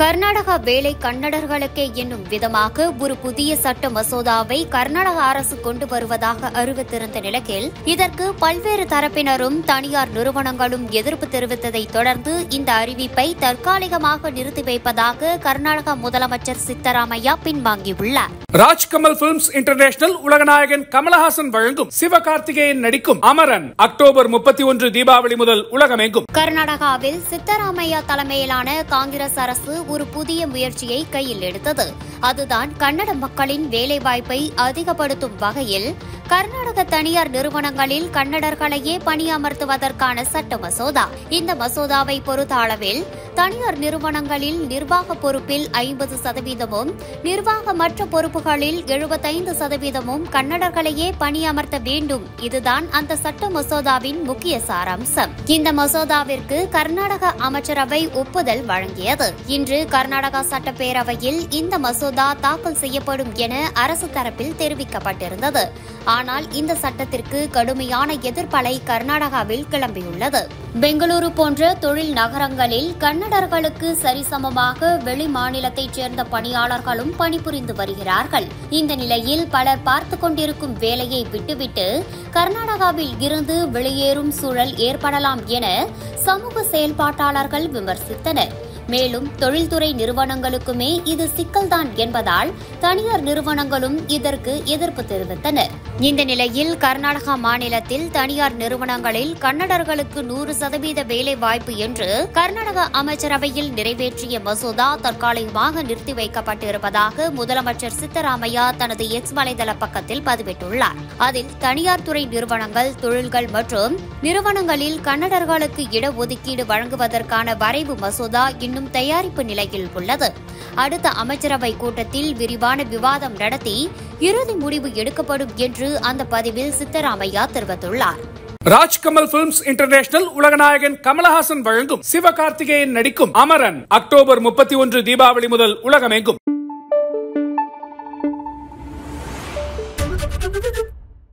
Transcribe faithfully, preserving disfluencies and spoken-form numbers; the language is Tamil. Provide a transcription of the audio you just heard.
கர்நாடக வேலை கன்னடர்களுக்கே என்னும் விதமாக ஒரு புதிய சட்ட மசோதாவை கர்நாடக அரசு கொண்டு வருவதாக அறிவித்திருந்த நிலையில் இதற்கு பல்வேறு தரப்பினரும் தனியார் நிறுவனங்களும் எதிர்ப்பு தெரிவித்ததைத் தொடர்ந்து இந்த அறிவிப்பை தற்காலிகமாக நிறுத்தி வைப்பதாக கர்நாடக முதலமைச்சர் சித்தராமையா பின்வாங்கியுள்ளார். ராஜ்கமல் பிலிம்ஸ் இன்டர்நேஷனல் உலகநாயகன் கமலஹாசன் வழங்கும் சிவகார்த்திகேயன் நடிக்கும் அமரன் அக்டோபர் முப்பத்தி ஒன்று தீபாவளி முதல் உலகமெங்கும். கர்நாடகாவில் சித்தராமையா தலைமையிலான காங்கிரஸ் அரசு ஒரு புதிய முயற்சியை கையில் எடுத்தது. அதுதான் கன்னட மக்களின் வேலைவாய்ப்பை அதிகப்படுத்தும் வகையில் கர்நாடக தனியார் நிறுவனங்களில் கன்னடர்களையே பணியமர்த்துவதற்கான சட்ட மசோதா. இந்த மசோதாவை பொறுத்த அளவில் தனியார் நிறுவனங்களில் நிர்வாக பொறுப்பில் ஐம்பது சதவீதமும் நிர்வாக மற்ற பொறுப்புகளில் எழுபத்தைந்து சதவீதமும் கன்னடர்களையே பணியமர்த்த வேண்டும். இதுதான் அந்த சட்ட மசோதாவின் முக்கிய சாராம்சம். இந்த மசோதாவிற்கு கர்நாடக அமைச்சரவை ஒப்புதல் வழங்கியது. இன்று கர்நாடகா சட்டப்பேரவையில் இந்த மசோதா தாக்கல் செய்யப்படும் என அரசு தரப்பில் தெரிவிக்கப்பட்டிருந்தது. ஆனால் இந்த சட்டத்திற்கு கடுமையான எதிர்ப்பலை கர்நாடகாவில் கிளம்பியுள்ளது. பெங்களூரு போன்ற தொழில் நகரங்களில் கன்னடர்களுக்கு சரிசமமாக வெளி மாநிலத்தைச் சேர்ந்த பணியாளர்களும் பணிபுரிந்து வருகிறார்கள். இந்த நிலையில் பலர் பார்த்துக் கொண்டிருக்கும் வேலையை விட்டுவிட்டு கர்நாடகாவில் இருந்து வெளியேறும் சூழல் ஏற்படலாம் என சமூக செயல்பாட்டாளர்கள் விமர்சித்தனர். மேலும் தொழில்துறை நிறுவனங்களுக்குமே இது சிக்கல்தான் என்பதால் தனியார் நிறுவனங்களும் இதற்கு எதிர்ப்பு தெரிவித்தனர். இந்த நிலையில் கர்நாடகா மாநிலத்தில் தனியார் நிறுவனங்களில் கன்னடர்களுக்கு நூறு சதவீத வேலை வாய்ப்பு என்று கர்நாடக அமைச்சரவையில் நிறைவேற்றிய மசோதா தற்காலிகமாக நிறுத்தி வைக்கப்பட்டிருப்பதாக முதலமைச்சர் சித்தராமையா தனது எக்ஸ் வலைதள பக்கத்தில் பதிவிட்டுள்ளார். அதில் தனியார் துறை நிறுவனங்கள், தொழில்கள் மற்றும் நிறுவனங்களில் கன்னடர்களுக்கு இடஒதுக்கீடு வழங்குவதற்கான வரைவு மசோதா இன்னும் தயாரிப்பு நிலையில் உள்ளது. அடுத்த அமைச்சரவை கூட்டத்தில் விரிவான விவாதம் நடத்தி இறுதி முடிவு எடுக்கப்படும் என்று அந்த பதிவில் சித்தராமையா தெரிவித்துள்ளார். ராஜ்கமல் பிலிம்ஸ் இன்டர்நேஷனல் உலகநாயகன் கமலஹாசன் வழங்கும் சிவகார்த்திகேயன் நடிக்கும் அமரன் அக்டோபர் முப்பத்தி ஒன்று தீபாவளி முதல் உலகமெங்கும்.